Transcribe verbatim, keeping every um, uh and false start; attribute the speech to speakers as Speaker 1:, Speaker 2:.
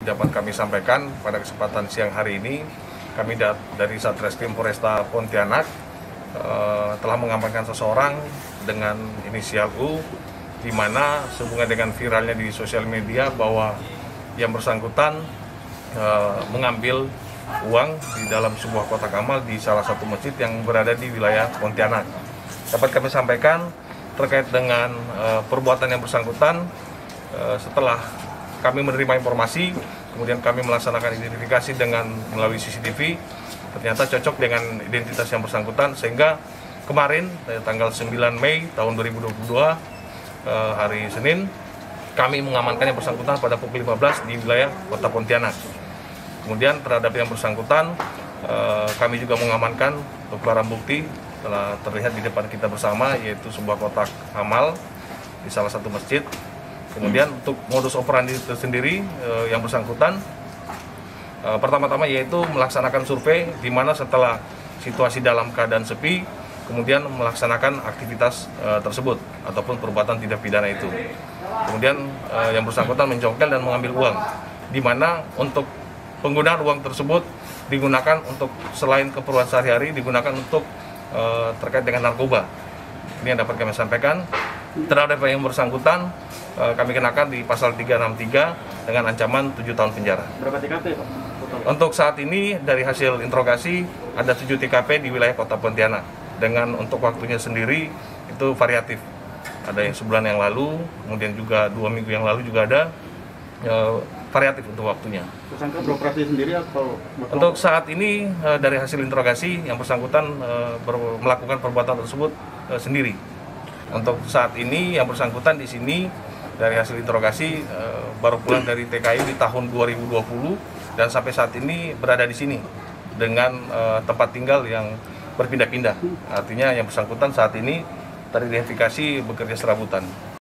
Speaker 1: Dapat kami sampaikan pada kesempatan siang hari ini, kami dari Satreskrim Polresta Pontianak eh, telah mengamankan seseorang dengan inisial U, di mana sehubungan dengan viralnya di sosial media bahwa yang bersangkutan eh, mengambil uang di dalam sebuah kotak amal di salah satu masjid yang berada di wilayah Pontianak. Dapat kami sampaikan terkait dengan eh, perbuatan yang bersangkutan, eh, setelah kami menerima informasi, kemudian kami melaksanakan identifikasi dengan melalui C C T V, ternyata cocok dengan identitas yang bersangkutan, sehingga kemarin tanggal sembilan Mei tahun dua ribu dua puluh dua, hari Senin, kami mengamankan yang bersangkutan pada pukul lima belas di wilayah Kota Pontianak. Kemudian terhadap yang bersangkutan, kami juga mengamankan barang bukti telah terlihat di depan kita bersama, yaitu sebuah kotak amal di salah satu masjid. Kemudian untuk modus operandi itu sendiri eh, yang bersangkutan eh, pertama-tama yaitu melaksanakan survei, di mana setelah situasi dalam keadaan sepi, kemudian melaksanakan aktivitas eh, tersebut ataupun perbuatan tindak pidana itu. Kemudian eh, yang bersangkutan mencongkel dan mengambil uang, di mana untuk penggunaan uang tersebut digunakan untuk selain keperluan sehari-hari, digunakan untuk eh, terkait dengan narkoba. Ini yang dapat kami sampaikan. Terhadap yang bersangkutan, kami kenakan di pasal tiga enam tiga dengan ancaman tujuh tahun penjara.
Speaker 2: Berapa T K P, Pak?
Speaker 1: Untuk saat ini dari hasil interogasi ada tujuh T K P di wilayah Kota Pontianak. Dengan untuk waktunya sendiri itu variatif. Ada yang sebulan yang lalu, kemudian juga dua minggu yang lalu juga ada, e, variatif untuk waktunya.
Speaker 2: Tersangka beroperasi sendiri atau berkelompok?
Speaker 1: Untuk saat ini e, dari hasil interogasi yang bersangkutan e, ber, melakukan perbuatan tersebut e, sendiri. Untuk saat ini yang bersangkutan di sini dari hasil interogasi e, baru pulang dari T K I di tahun dua ribu dua puluh dan sampai saat ini berada di sini dengan e, tempat tinggal yang berpindah-pindah. Artinya yang bersangkutan saat ini teridentifikasi bekerja serabutan.